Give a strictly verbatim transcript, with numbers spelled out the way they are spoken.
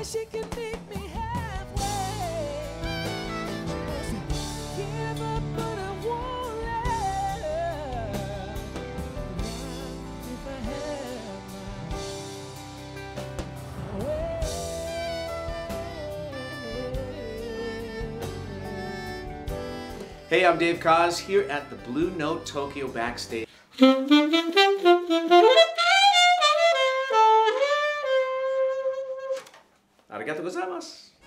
she can meet me halfway. Give up, but I won't let her. If I have my way. Hey, I'm Dave Koz here at the Blue Note Tokyo backstage. Arigatou gozaimasu.